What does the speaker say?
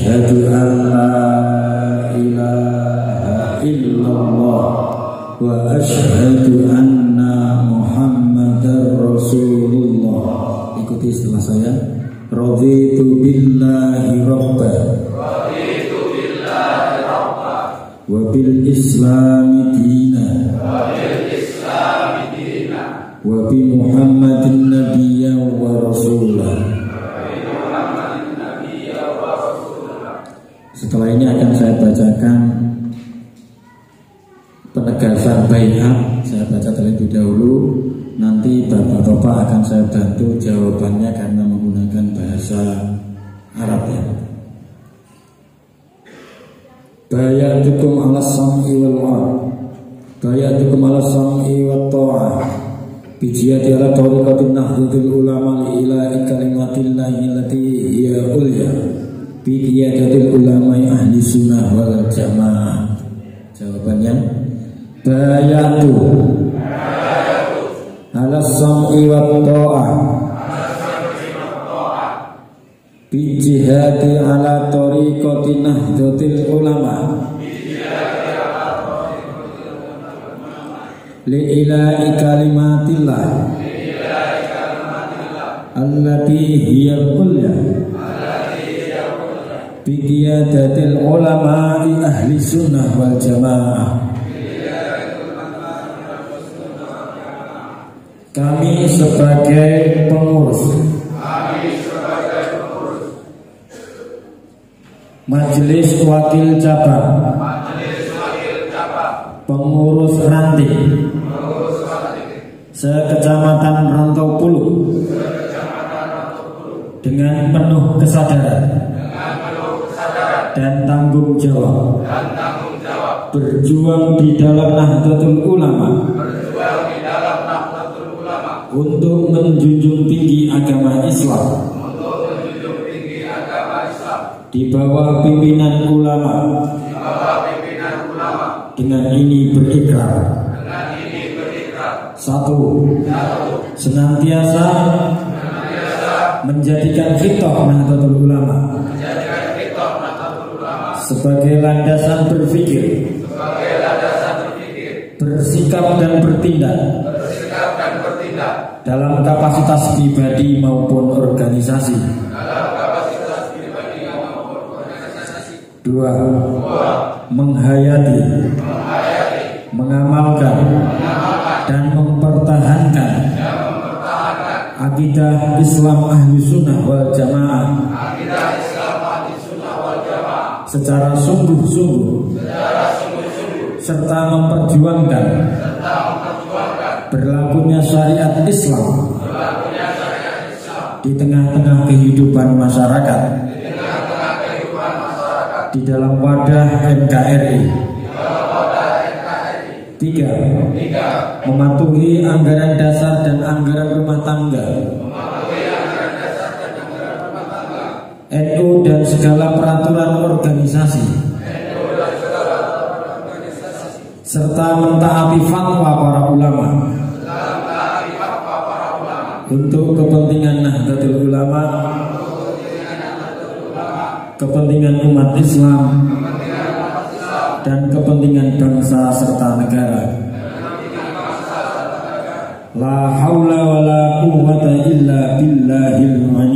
asyhadu an la ilaha illallah wa asyhadu anna Muhammadar Rasulullah. Ikuti setelah saya. Raditu billahi rabban wa bil islami dinan wa bi Muhammadin nabiyyan wa rasulah. Setelah ini akan saya bacakan penegasan baiat. Saya baca terlebih dahulu. Nanti bapak-bapak akan saya bantu jawabannya karena menggunakan bahasa Arab ya. Bayatukum ala sam'i wal ard. Bayatukum ala sam'i wat ta'ah. Bijiyati ala tariqatin nahdlatul ulama ila kalimatillahi allati hiya ulya. Bijiyadatul ulama ahli sunnah wal jamaah. Jawabannya bayatu ala sam'i wat ta'ah bi jihadi ala tariqati nahdlatil ulama li ilahi kalimatillah allati hiya kulya bi qiyadatil ulama ahli sunnah wal jamaah. Kami sebagai pengurus Majelis Wakil Cabang, pengurus ranting se-Kecamatan Rantau Pulu dengan penuh kesadaran dan tanggung jawab berjuang di dalam Nahdlatul Ulama untuk menjunjung tinggi agama Islam di bawah pimpinan ulama. Dengan ini berikrar. Satu, senantiasa menjadikan khitab Nahdlatul Ulama sebagai landasan berpikir, bersikap dan bertindak dalam kapasitas pribadi maupun organisasi. Dua, menghayati, mengamalkan dan mempertahankan akidah Islam ahli sunnah wal jamaah secara sungguh-sungguh serta memperjuangkan berlakunya syariat Islam di tengah-tengah kehidupan masyarakat di dalam wadah NKRI. Tiga, mematuhi anggaran dasar dan anggaran rumah tangga NU dan segala peraturan organisasi serta mentaati fatwa para ulama untuk kepentingan Nahdlatul Ulama, kepentingan umat Islam dan kepentingan bangsa serta negara. La haula wala quwwata illa billahil